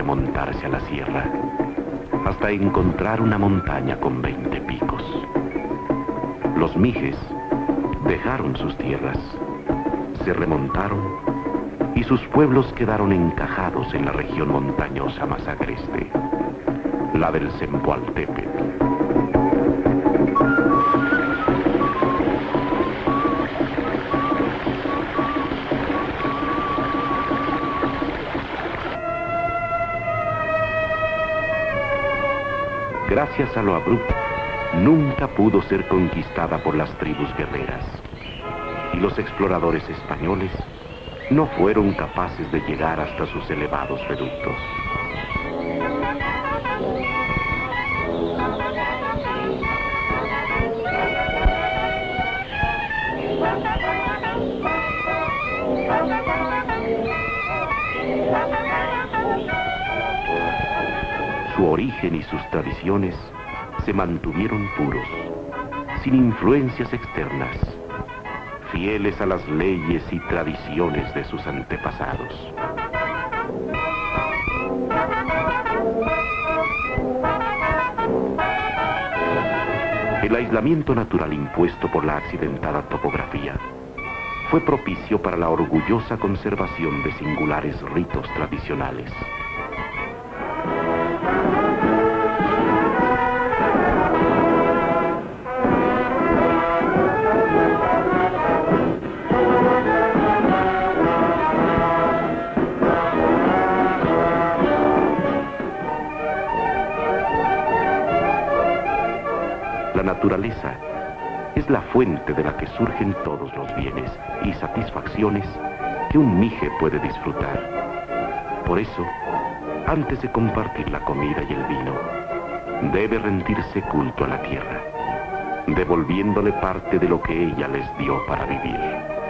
remontarse a la sierra, hasta encontrar una montaña con 20 picos. Los mijes dejaron sus tierras, se remontaron y sus pueblos quedaron encajados en la región montañosa más agreste, la del Zempoaltépetl. Gracias a lo abrupto, nunca pudo ser conquistada por las tribus guerreras, y los exploradores españoles no fueron capaces de llegar hasta sus elevados reductos. Su origen y sus tradiciones se mantuvieron puros, sin influencias externas, fieles a las leyes y tradiciones de sus antepasados. El aislamiento natural impuesto por la accidentada topografía fue propicio para la orgullosa conservación de singulares ritos tradicionales. La naturaleza es la fuente de la que surgen todos los bienes y satisfacciones que un mije puede disfrutar. Por eso, antes de compartir la comida y el vino, debe rendirse culto a la tierra, devolviéndole parte de lo que ella les dio para vivir.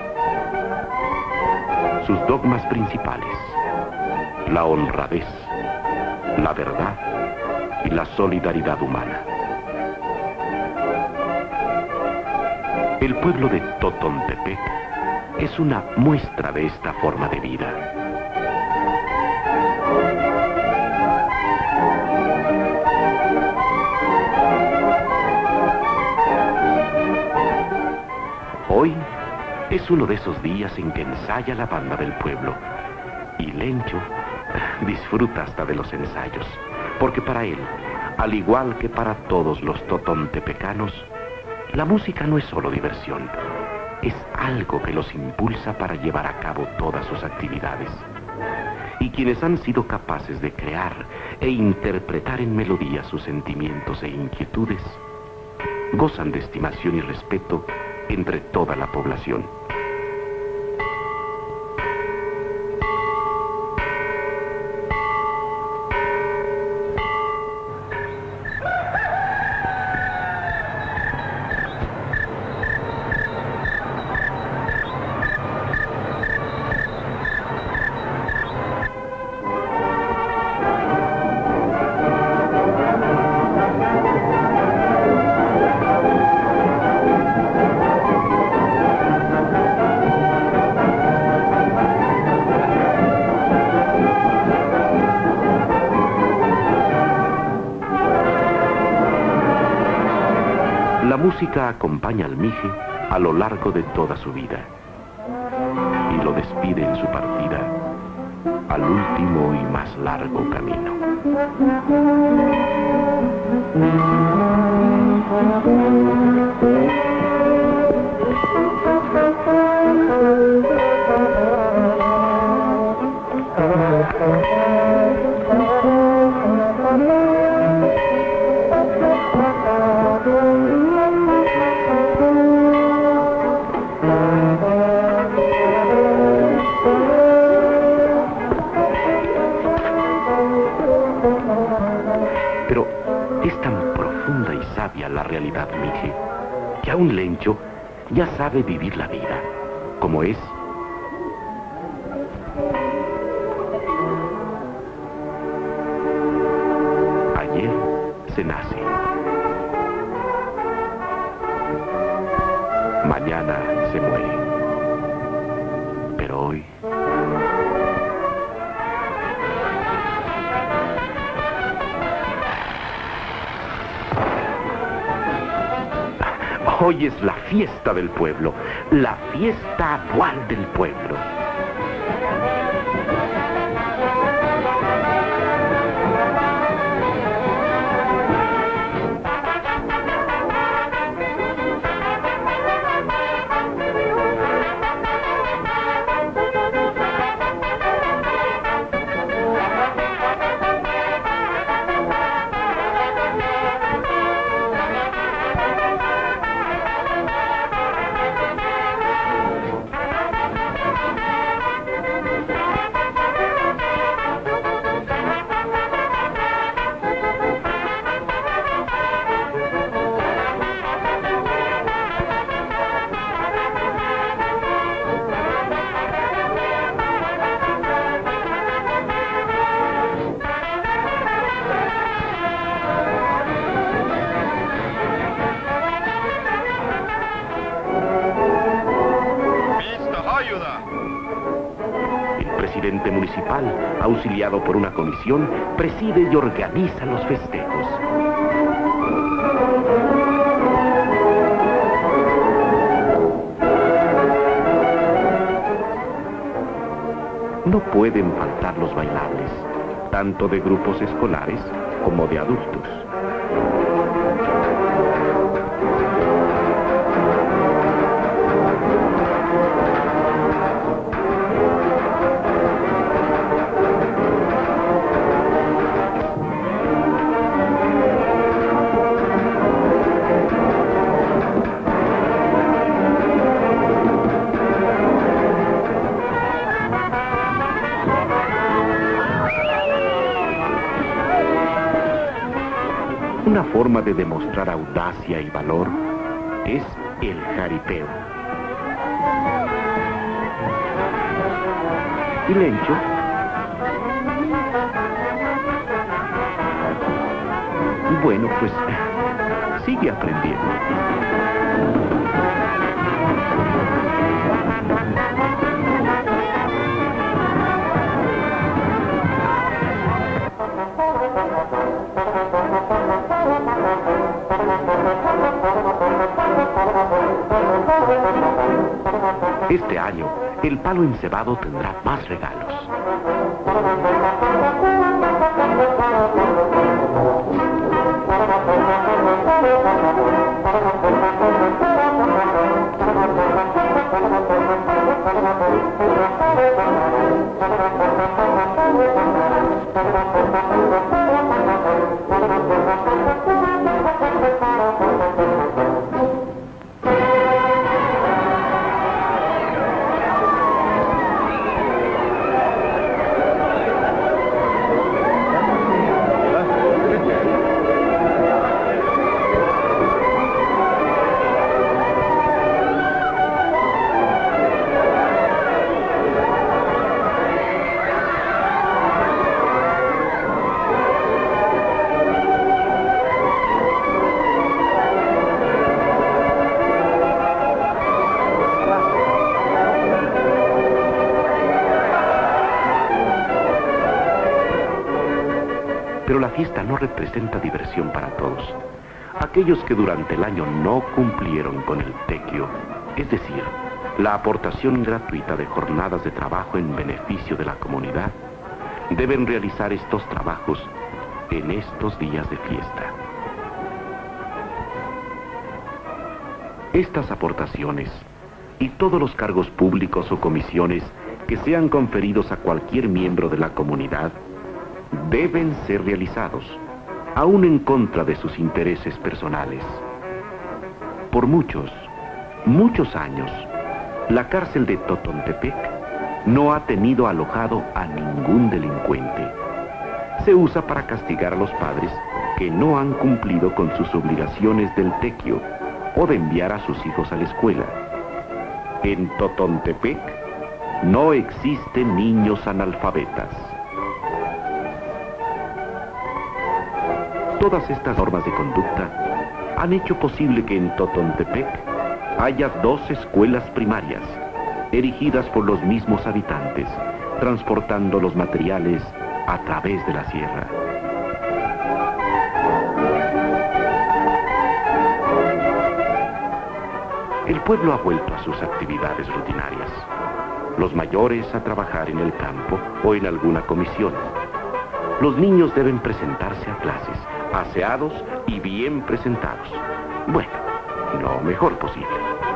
Sus dogmas principales: la honradez, la verdad y la solidaridad humana. El pueblo de Totontepec es una muestra de esta forma de vida. Hoy es uno de esos días en que ensaya la banda del pueblo, y Lencho disfruta hasta de los ensayos, porque para él, al igual que para todos los totontepecanos, la música no es solo diversión, es algo que los impulsa para llevar a cabo todas sus actividades. Y quienes han sido capaces de crear e interpretar en melodía sus sentimientos e inquietudes, gozan de estimación y respeto entre toda la población. La música acompaña al mije a lo largo de toda su vida y lo despide en su partida al último y más largo camino. Pero es tan profunda y sabia la realidad mije que aún Lencho ya sabe vivir la vida como es. Ayer se nace, mañana se muere, pero hoy Hoy es la fiesta del pueblo, la fiesta anual del pueblo. El presidente municipal, auxiliado por una comisión, preside y organiza los festejos. No pueden faltar los bailables, tanto de grupos escolares como de adultos. Una forma de demostrar audacia y valor es el jaripeo. Y Lencho bueno, pues sigue aprendiendo. Este año, el palo encebado tendrá más regalos. Pero la fiesta no representa diversión para todos. Aquellos que durante el año no cumplieron con el tequio, es decir, la aportación gratuita de jornadas de trabajo en beneficio de la comunidad, deben realizar estos trabajos en estos días de fiesta. Estas aportaciones y todos los cargos públicos o comisiones que sean conferidos a cualquier miembro de la comunidad deben ser realizados, aún en contra de sus intereses personales. Por muchos años, la cárcel de Totontepec no ha tenido alojado a ningún delincuente. Se usa para castigar a los padres que no han cumplido con sus obligaciones del tequio o de enviar a sus hijos a la escuela. En Totontepec no existen niños analfabetas. Todas estas normas de conducta han hecho posible que en Totontepec haya 2 escuelas primarias, erigidas por los mismos habitantes, transportando los materiales a través de la sierra. El pueblo ha vuelto a sus actividades rutinarias. Los mayores a trabajar en el campo o en alguna comisión. Los niños deben presentarse a clases, aseados y bien presentados. Bueno, lo mejor posible.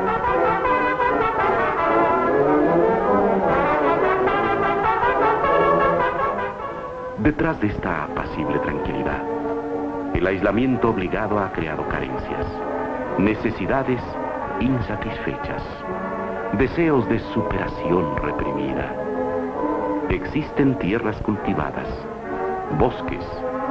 Detrás de esta apacible tranquilidad, el aislamiento obligado ha creado carencias, necesidades insatisfechas, deseos de superación reprimida. Existen tierras cultivadas, bosques,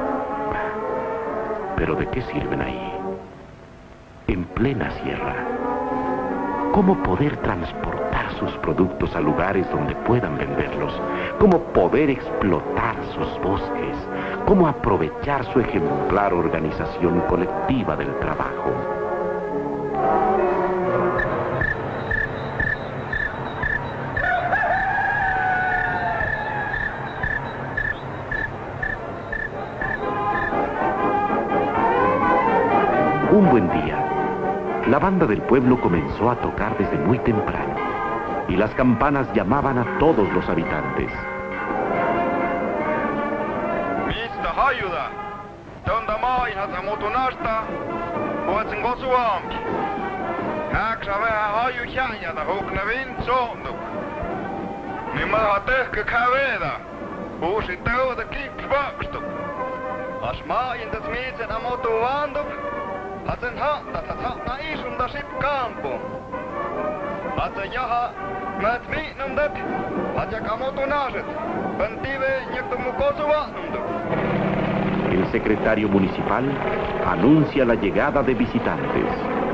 pero ¿de qué sirven ahí? En plena sierra, ¿cómo poder transportar sus productos a lugares donde puedan venderlos? ¿Cómo poder explotar sus bosques? ¿Cómo aprovechar su ejemplar organización colectiva del trabajo? Un buen día, la banda del pueblo comenzó a tocar desde muy temprano y las campanas llamaban a todos los habitantes. Mistä hajuda? Tonta maainhata mutunasta, puhutsin kosuampi. Häksä vähän haju hjänjätä hukne vintsoonduk. Niin mä oon tehkä kävetä, uusi teuta kips vakstuk. As maaintat miitsen amutu vanduk, hatsen hattat hatna isunda sip kampu. Hatsen jaha, mät miinnumdet, hatjak amutu naset, pentive nyektumu kosuvahnumduk. El secretario municipal anuncia la llegada de visitantes.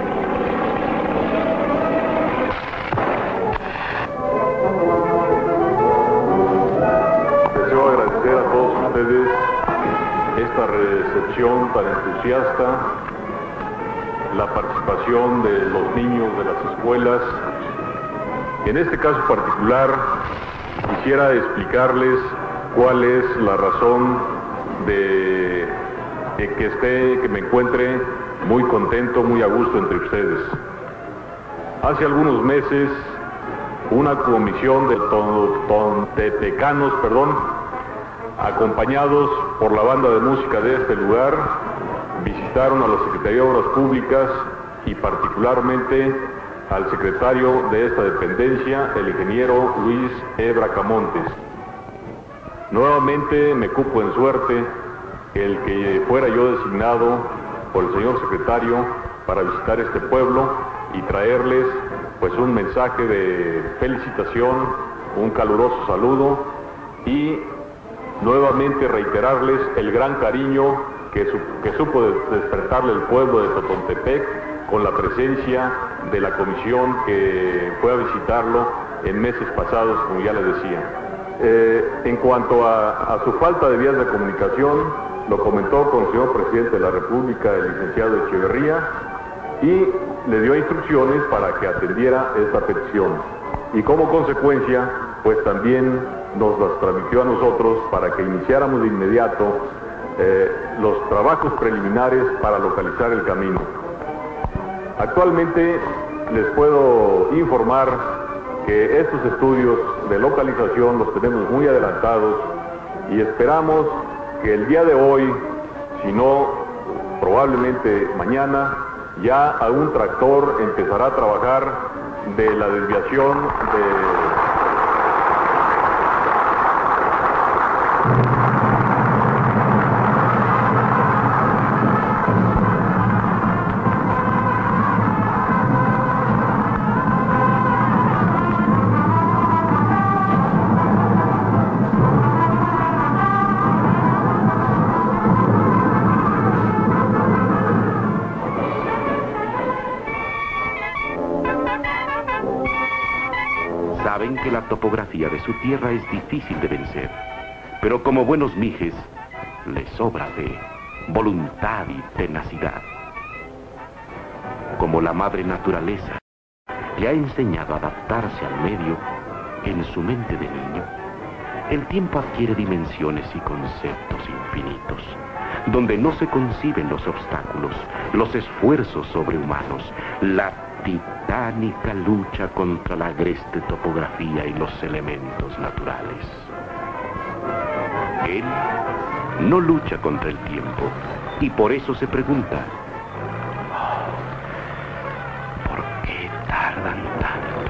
Deseo agradecer a todos ustedes esta recepción tan entusiasta, la participación de los niños de las escuelas. En este caso particular, quisiera explicarles cuál es la razón de que me encuentre muy contento, muy a gusto entre ustedes. Hace algunos meses, una comisión de tontepecanos, acompañados por la banda de música de este lugar, visitaron a la Secretaría de Obras Públicas y particularmente al secretario de esta dependencia, el ingeniero Luis E. Bracamontes. Nuevamente me cupo en suerte el que fuera yo designado por el señor secretario para visitar este pueblo y traerles pues un mensaje de felicitación, un caluroso saludo y nuevamente reiterarles el gran cariño que supo despertarle el pueblo de Totontepec con la presencia de la comisión que fue a visitarlo en meses pasados, como ya les decía. En cuanto a su falta de vías de comunicación, lo comentó con el señor presidente de la República, el licenciado Echeverría, y le dio instrucciones para que atendiera esta petición. Y como consecuencia, pues también nos las transmitió a nosotros para que iniciáramos de inmediato los trabajos preliminares para localizar el camino. Actualmente les puedo informar que estos estudios de localización los tenemos muy adelantados y esperamos que el día de hoy, si no probablemente mañana, ya algún tractor empezará a trabajar de la desviación de... Saben que la topografía de su tierra es difícil de vencer, pero como buenos mijes, les sobra fe, voluntad y tenacidad. Como la madre naturaleza le ha enseñado a adaptarse al medio, en su mente de niño, el tiempo adquiere dimensiones y conceptos infinitos, donde no se conciben los obstáculos, los esfuerzos sobrehumanos, la titánica lucha contra la agreste topografía y los elementos naturales. Él no lucha contra el tiempo y por eso se pregunta, ¿por qué tardan tanto?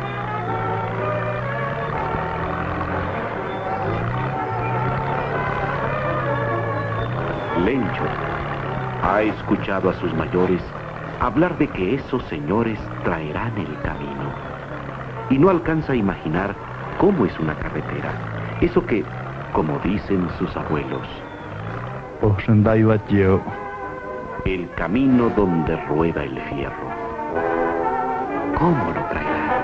Lencho ha escuchado a sus mayores hablar de que esos señores traerán el camino y no alcanza a imaginar cómo es una carretera, eso que, como dicen sus abuelos, el camino donde rueda el fierro. ¿Cómo lo traerá?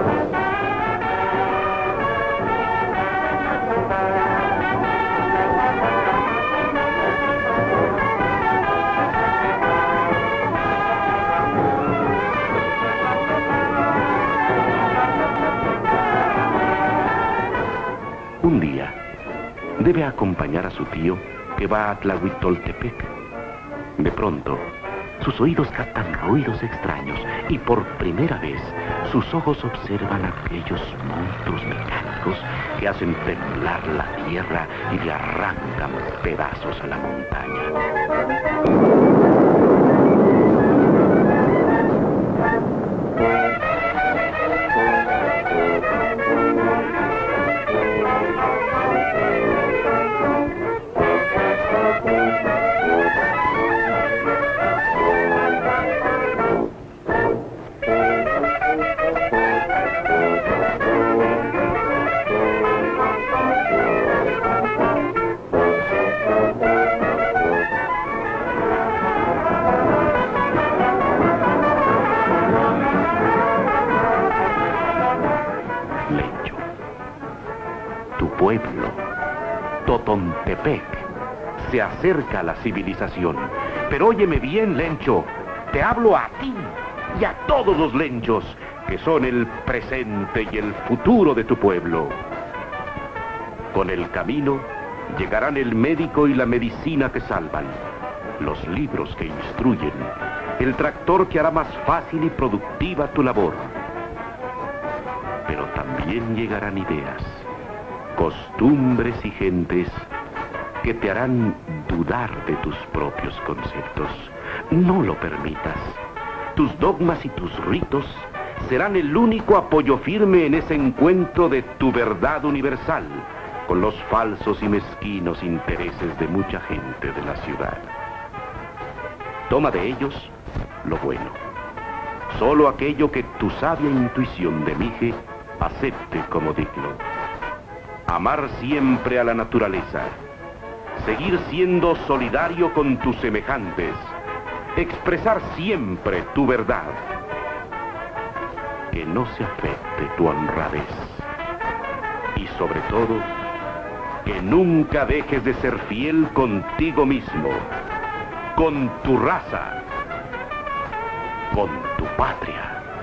Un día, debe acompañar a su tío que va a Tlahuitoltepec. De pronto, sus oídos captan ruidos extraños y por primera vez sus ojos observan aquellos monstruos mecánicos que hacen temblar la tierra y le arrancan pedazos a la montaña. Pueblo, Totontepec, se acerca a la civilización. Pero óyeme bien, Lencho, te hablo a ti y a todos los lenchos, que son el presente y el futuro de tu pueblo. Con el camino llegarán el médico y la medicina que salvan, los libros que instruyen, el tractor que hará más fácil y productiva tu labor. Pero también llegarán ideas, costumbres y gentes que te harán dudar de tus propios conceptos. No lo permitas. Tus dogmas y tus ritos serán el único apoyo firme en ese encuentro de tu verdad universal con los falsos y mezquinos intereses de mucha gente de la ciudad. Toma de ellos lo bueno, solo aquello que tu sabia intuición de Mije acepte como digno. Amar siempre a la naturaleza, seguir siendo solidario con tus semejantes, expresar siempre tu verdad, que no se afecte tu honradez y sobre todo, que nunca dejes de ser fiel contigo mismo, con tu raza, con tu patria.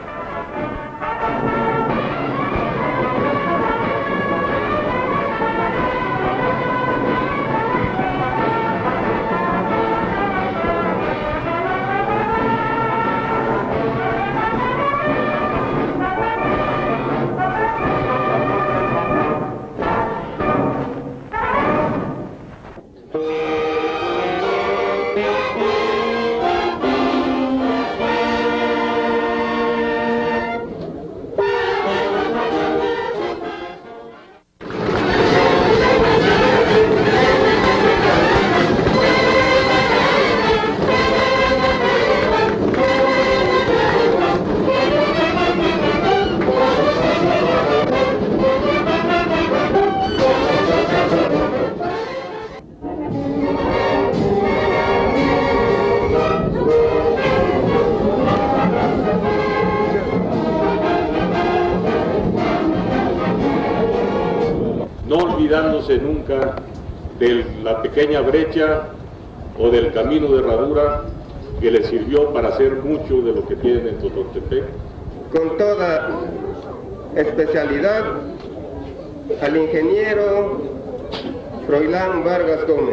olvidándose nunca de la pequeña brecha o del camino de herradura que le sirvió para hacer mucho de lo que tienen en Totontepec. Con toda especialidad al ingeniero Froilán Vargas Gómez.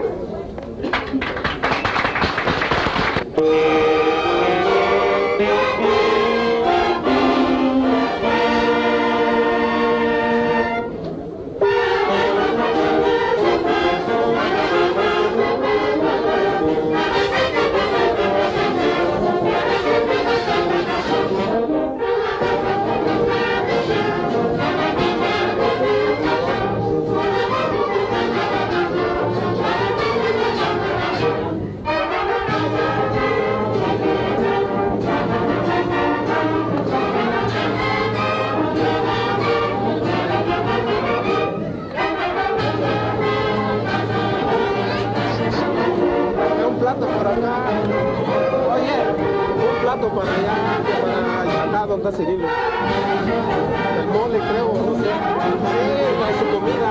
Ah, don Cacerino. El mole, creo, no sé. Sí, hay su comida.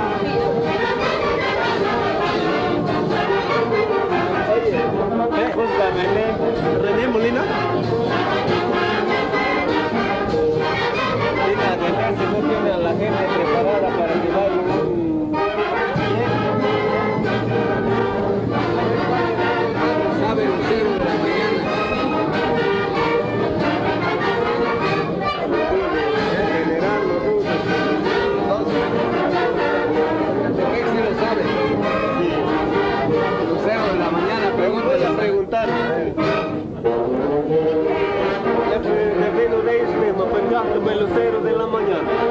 Oye, búscame, René Molina. Mira, René, si no tiene a la gente preparada para llevar un... ¿Sabe Lucero de la mañana? Lucero de la mañana, pregúntale a preguntar. Le pido de ellos mismo, pregúntame Lucero de la mañana.